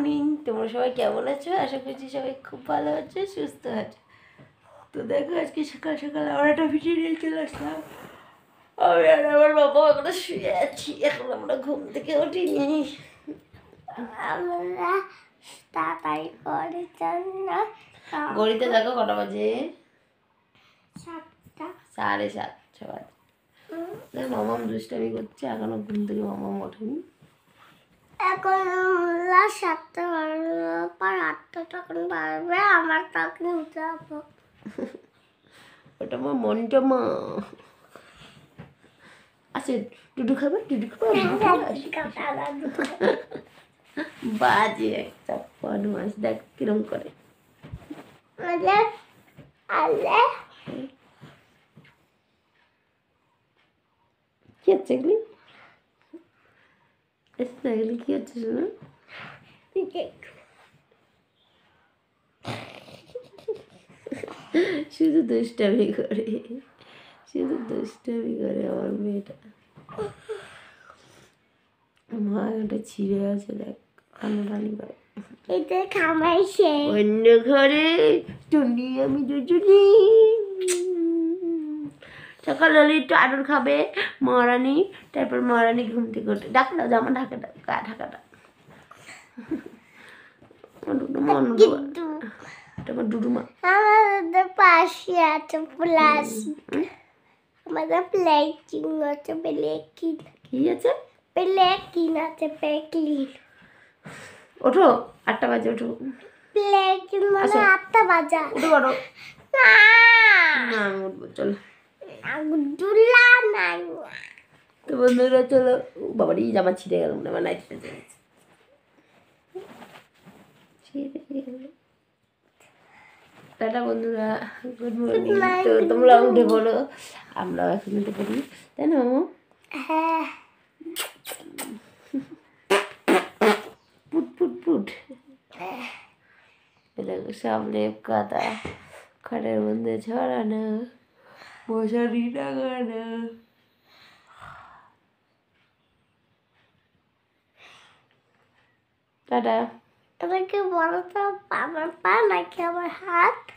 Morning, তোমরা সবাই কেমন আছো? আশা করছি সবাই খুব ভালো আছো, সুস্থ আছো। তো দেখো আজকে সকাল সকাল আমার একটা ভিডিও নিয়ে চলে আসলাম। আমি আর আমার বাবা এখনো শুয়ে আছি, এখন আমরা ঘুম থেকে উঠিনি। আমরা তাড়াতাড়ি করে জন্য ঘড়িতে দেখো কটা বাজে? 7টা 7:30 বাজে। মামাম দুষ্টামি করছে, এখনো ঘুম থেকে মামাম ওঠেনি। এখন আমরা 7টা বাজার পর 8টা তখন বাজবে, আমার তখন উঠে যাবো। ওটা আমার মনটা মা। আচ্ছা, ডুডু খাবে? ডুডু খাবে? বাজে একটা বদমাস, দেখ কিরম করে। কি হচ্ছে এগুলি? এগুলি কি হচ্ছে শোনা? শুধু দুষ্টামি করে, শুধু দুষ্টামি করে আমার মেয়েটা। মা একটা ছিঁড়ে আছে, দেখ টানাটানি করে। এটা খামাইছে অন্য ঘরে টুনি আমি দুজনি। সকাল হলে একটু আদর খাবে মহারানী, তারপর মহারানী ঘুম থেকে ওঠে। ডাক দাও, জামা ঢাকাটা, গা ঢাকাটা। আমার ডুডুমা। আমাদের পাশে আছে প্লাস্টিক, আমাদের প্লেটিং আছে, প্লেটিং কি আছে? প্লেটিং আছে, প্লেটিং। ওঠো, 8টা বাজে, ওঠো। প্লেটিং মানে 8টা বাজা। উঠে পড়ো। না না আমি উঠবো, চলো। আগুদুল্লা নাই। তো বন্ধুরা চলো। বাবারই জামা ছিঁড়ে গেল, আমার নাইটটা ছিঁড়ে গেল। টাটা বন্ধুরা, গুড মর্নিং। তো তোমরা উঠে পড়ো, আমরাও এখন উঠে পড়ি, তাই না? হ্যাঁ, পুট পুট পুট। দেখো সব লেপ কাটা, খাটের মধ্যে ছড়ানো, মশারি টাঙানো। টাটা। তোমাকে বলো তো আমার পা নাকি আমার হাত?